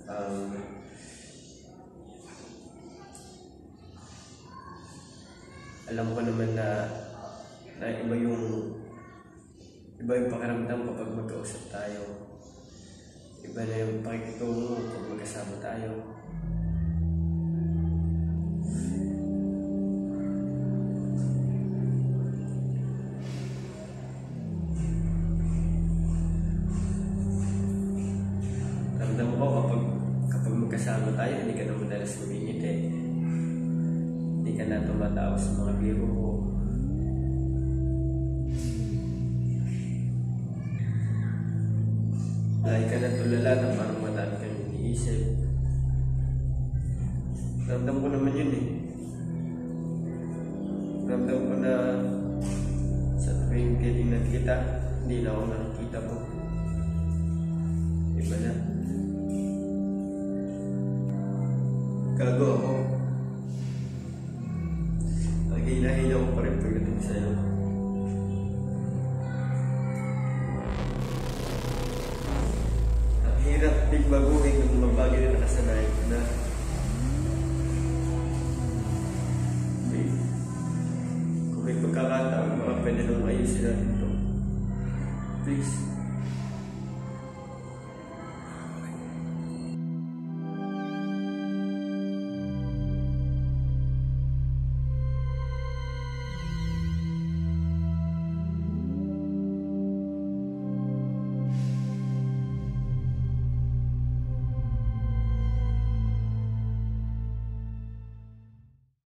Um, alam ko naman na iba yung pakiramdam kapag magkausap tayo. Iba na yung pakikitungo kapag magkasama tayo. Ramdam ko kapag magkasama tayo, hindi ka na madalas lumingiti. Hindi ka na tumatawa sa mga biro ko. Dahil ka na tulala na parang madami kang iniisip. Ramdam ko naman yun eh. Ramdam ko na sa tuwing titingnan kita, hindi na ako nakikita mo. Iba na. Gago ako. Naghilahin ako pa rin pagdating sa'yo. Ang hirap din baguhin ng mga bagay na nakasanayan ko na. Kung may pagkakataon, baka pwede nang ayusin natin ito. Please.